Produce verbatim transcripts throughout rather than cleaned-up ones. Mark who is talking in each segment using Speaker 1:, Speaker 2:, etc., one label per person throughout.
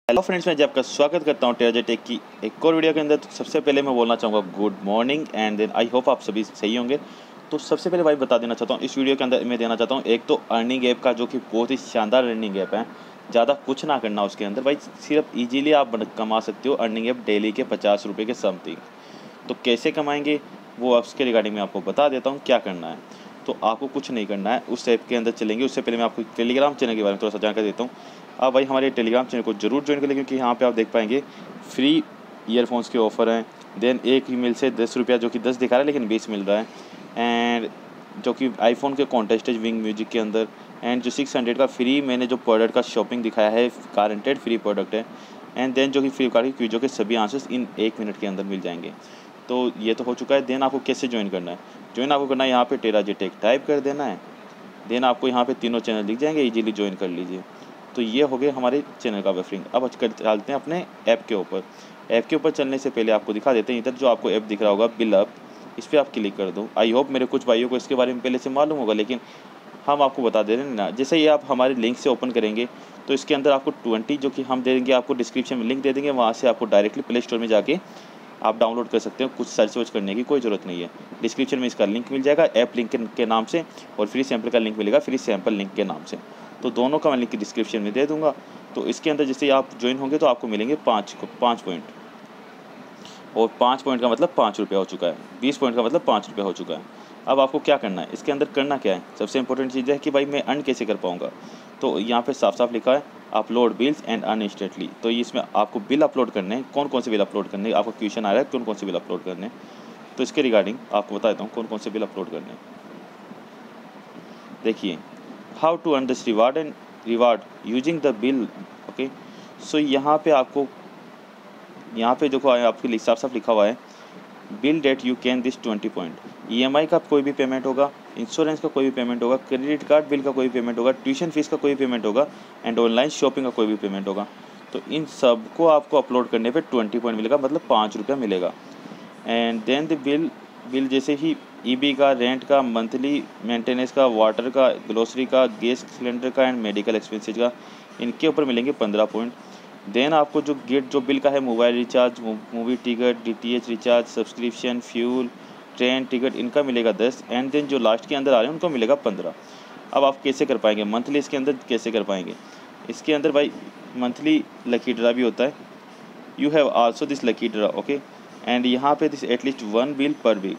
Speaker 1: Hello friends, मैं जी आपका स्वागत करता हूं टेराजे टेक की एक और वीडियो के अंदर। तो सबसे पहले मैं बोलना चाहूँगा good morning and then I hope आप सभी सही होंगे। तो सबसे पहले भाई बता देना चाहता हूं, इस वीडियो के अंदर मैं देना चाहता हूं एक तो अर्निंग ऐप का, जो कि बहुत ही शानदार अर्निंग ऐप है। ज़्यादा कुछ ना करना उसके अंदर भाई, सिर्फ ईजीली आप कमा सकते हो अर्निंग ऐप डेली के पचास रुपये के समथिंग। तो कैसे कमाएंगे वो उसके रिगार्डिंग मैं आपको बता देता हूँ क्या करना है। तो आपको कुछ नहीं करना है, उस ऐप के अंदर चलेंगे। उससे पहले मैं आपको टेलीग्राम चैनल के बारे में थोड़ा सा जानकारी देता हूँ। आप भाई हमारे टेलीग्राम चैनल को जरूर ज्वाइन कर लें, क्योंकि यहाँ पे आप देख पाएंगे फ्री ईयरफोन्स के ऑफ़र हैं। देन एक ईमेल से दस रुपया, जो कि दस दिखा रहा है लेकिन बीस मिल रहा है। एंड जो कि आईफोन के कॉन्टेस्ट है विंग म्यूजिक के अंदर। एंड जो सिक्स हंड्रेड का फ्री मैंने जो प्रोडक्ट का शॉपिंग दिखाया है, गारंटेड फ्री प्रोडक्ट है। एंड देन जो कि फ्लिपकार्ट की क्विज़ों के सभी आंसर्स इन एक मिनट के अंदर मिल जाएंगे। तो ये तो हो चुका है। देन आपको कैसे ज्वाइन करना है? ज्वाइन आपको करना है, यहाँ पे टेराजे टेक टाइप कर देना है। देन आपको यहाँ पे तीनों चैनल दिख जाएंगे, इजीली ज्वाइन कर लीजिए। तो ये हो गया हमारे चैनल का रेफरिंग। अब चलते हैं अपने ऐप के ऊपर। ऐप के ऊपर चलने से पहले आपको दिखा देते हैं, इधर जो आपको ऐप दिख रहा होगा बिल अप, इस पर आप क्लिक कर दो। आई होप मेरे कुछ भाइयों को इसके बारे में पहले से मालूम होगा, लेकिन हम आपको बता दे रहे हैं ना। जैसे ही आप हमारे लिंक से ओपन करेंगे तो इसके अंदर आपको ट्वेंटी जो कि हम दे देंगे, आपको डिस्क्रिप्शन में लिंक दे देंगे, वहाँ से आपको डायरेक्टली प्ले स्टोर में जाके आप डाउनलोड कर सकते हो। कुछ सर्च वर्च करने की कोई ज़रूरत नहीं है। डिस्क्रिप्शन में इसका लिंक मिल जाएगा ऐप लिंक के नाम से, और फ्री सैंपल का लिंक मिलेगा फ्री सैंपल लिंक के नाम से। तो दोनों का मैं लिंक डिस्क्रिप्शन में दे दूँगा। तो इसके अंदर जैसे आप ज्वाइन होंगे तो आपको मिलेंगे पाँच को पाँच पॉइंट, और पाँच पॉइंट का मतलब पाँच रुपया हो चुका है। बीस पॉइंट का मतलब पाँच रुपया हो चुका है। अब आपको क्या करना है, इसके अंदर करना क्या है? सबसे इंपॉर्टेंट चीज़ है कि भाई मैं अर्न कैसे कर पाऊँगा। तो यहाँ पे साफ साफ लिखा है upload bills and earn instantly. तो इसमें आपको बिल अपलोड करने हैं। कौन कौन से बिल अपलोड करने हैं, आपको क्वेश्चन आ रहा है कौन कौन से बिल अपलोड करने हैं। तो इसके रिगार्डिंग आपको बता देता हूँ कौन कौन से बिल अपलोड करने हैं। देखिए, how to earn this reward and reward using the bill. Okay, so यहाँ पे आपको यहाँ पे देखो आपके साफ साफ लिखा हुआ है bill date you can this twenty point. EMI का कोई भी पेमेंट होगा, इंश्योरेंस का कोई भी पेमेंट होगा, क्रेडिट कार्ड बिल का कोई भी पेमेंट होगा, ट्यूशन फीस का कोई भी पेमेंट होगा, एंड ऑनलाइन शॉपिंग का कोई भी पेमेंट होगा। तो इन सब को आपको अपलोड करने पे ट्वेंटी पॉइंट मिलेगा, मतलब पाँच रुपया मिलेगा। And then the bill bill जैसे ही ईबी का, रेंट का, मंथली मेंटेनेंस का, वाटर का, ग्रोसरी का, गैस सिलेंडर का, एंड मेडिकल एक्सपेंसेस का, इनके ऊपर मिलेंगे पंद्रह पॉइंट। देन आपको जो गेट जो बिल का है, mobile recharge, movie ticket, DTH recharge, subscription, fuel, train ticket, इनका मिलेगा दस। एंड देन जो लास्ट के अंदर आ रहे हैं उनको मिलेगा पंद्रह। अब आप कैसे कर पाएंगे मंथली, इसके अंदर कैसे कर पाएंगे? इसके अंदर भाई मंथली लकी ड्रा भी होता है। You have also this lucky draw, okay. And यहाँ पे this at least one bill per week.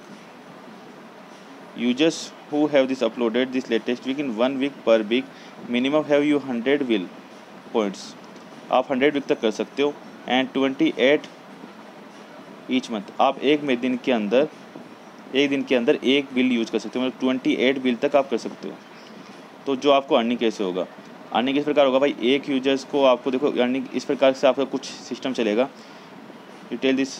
Speaker 1: Users who have this uploaded this latest week in one week per week, minimum have you hundred bill points. आप hundred week तक कर सकते हो। And twenty at each month, आप एक में दिन के अंदर एक दिन के अंदर एक बिल यूज़ कर सकते हो, मतलब ट्वेंटी एट बिल तक आप कर सकते हो। तो जो आपको अर्निंग कैसे होगा, अर्निंग इस प्रकार होगा भाई, एक यूजर्स को आपको देखो अर्निंग इस प्रकार से आपका कुछ सिस्टम चलेगा। Detail this.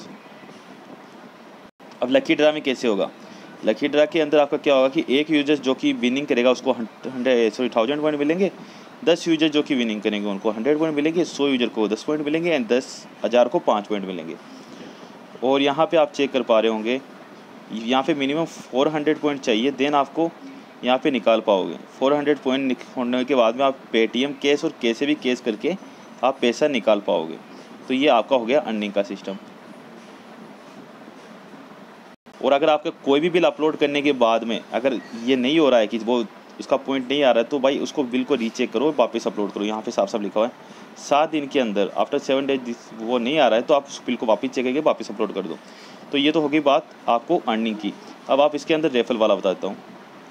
Speaker 1: अब लकी ड्रा में कैसे होगा? लकी ड्रा के अंदर आपका क्या होगा कि एक यूजर्स जो कि विनिंग करेगा उसको हंड्रेड सॉरी थाउजेंड पॉइंट मिलेंगे। दस यूजर जो कि विनिंग करेंगे उनको हंड्रेड पॉइंट मिलेंगे। सौ यूजर को दस पॉइंट मिलेंगे, एंड दस हज़ार को पाँच पॉइंट मिलेंगे। और यहाँ पे आप चेक कर पा रहे होंगे, यहाँ पे मिनिमम फोर हंड्रेड पॉइंट चाहिए, देन आपको यहाँ पे निकाल पाओगे। फोर हंड्रेड पॉइंट होने के बाद में आप पेटीएम कैश और कैसे भी कैश करके आप पैसा निकाल पाओगे। तो ये आपका हो गया अर्निंग का सिस्टम। और अगर आपका कोई भी बिल अपलोड करने के बाद में अगर ये नहीं हो रहा है कि वो इसका पॉइंट नहीं आ रहा है, तो भाई उसको बिल को रीचेक करो, वापस अपलोड करो। यहाँ पे साफ साफ लिखा हुआ है सात दिन के अंदर, आफ्टर सेवन डेज वो नहीं आ रहा है तो आप उस बिल को वापस चेक करके वापस अपलोड कर दो। तो ये तो होगी बात आपको अर्निंग की। अब आप इसके अंदर रेफल वाला बताता हूँ।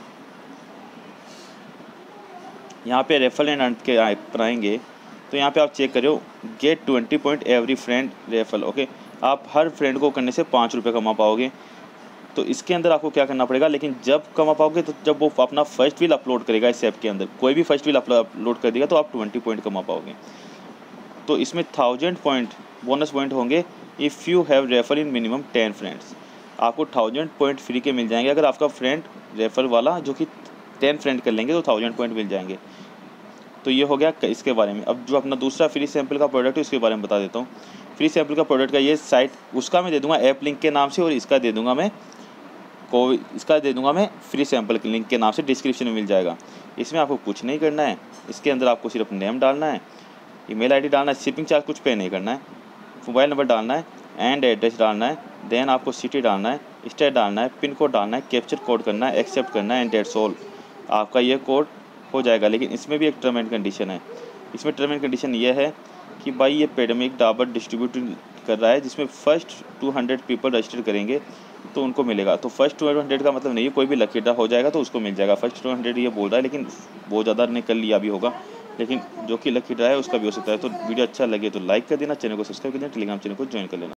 Speaker 1: यहाँ पे रेफल एंड अर्न के पर आएंगे तो यहाँ पे आप चेक करो get twenty point every friend referral, okay. आप हर फ्रेंड को करने से पाँच रुपये कमा पाओगे। तो इसके अंदर आपको क्या करना पड़ेगा, लेकिन जब कमा पाओगे तो जब वो अपना फर्स्ट बिल अपलोड करेगा इस ऐप के अंदर, कोई भी फर्स्ट बिल अपलोड कर देगा तो आप ट्वेंटी पॉइंट कमा पाओगे। तो इसमें थाउजेंड पॉइंट बोनस पॉइंट होंगे if you have refer in minimum ten friends. आपको थाउजेंड पॉइंट फ्री के मिल जाएंगे अगर आपका फ्रेंड रेफर वाला जो कि टेन फ्रेंड कर लेंगे तो थाउजेंड पॉइंट मिल जाएंगे। तो ये हो गया इसके बारे में। अब जो अपना दूसरा फ्री सैंपल का प्रोडक्ट है उसके बारे में बता देता हूँ। फ्री सैंपल का प्रोडक्ट का ये साइट उसका मैं दे दूँगा ऐप लिंक के नाम से, और इसका दे दूँगा मैं को इसका दे दूंगा मैं फ्री सैंपल के लिंक के नाम से, डिस्क्रिप्शन में मिल जाएगा। इसमें आपको कुछ नहीं करना है, इसके अंदर आपको सिर्फ नेम डालना है, ईमेल आईडी डालना है, शिपिंग चार्ज कुछ पे नहीं करना है, मोबाइल नंबर डालना है एंड एड्रेस डालना है, देन आपको सिटी डालना है, स्टेट डालना है, पिन कोड डालना है, कैप्चर कोड करना है, एक्सेप्ट करना है एंड डेट्स ऑल। आपका ये कोड हो जाएगा। लेकिन इसमें भी एक टर्म एंड कंडीशन है। इसमें टर्म एंड कंडीशन ये है कि भाई ये पेडमिक डाबर डिस्ट्रीब्यूट कर रहा है, जिसमें first two hundred people register करेंगे तो उनको मिलेगा। तो फर्स्ट टू हंड्रेड का मतलब नहीं है कोई भी लकी ड्रा हो जाएगा तो उसको मिल जाएगा। फर्स्ट टू हंड्रेड ये बोल रहा है, लेकिन बहुत ज़्यादा ने कर लिया भी होगा, लेकिन जो कि लकी ड्रा है उसका भी हो सकता है। तो वीडियो अच्छा लगे तो लाइक कर देना, चैनल को सब्सक्राइब कर देना, टेलीग्राम चैनल को ज्वाइन कर लेना।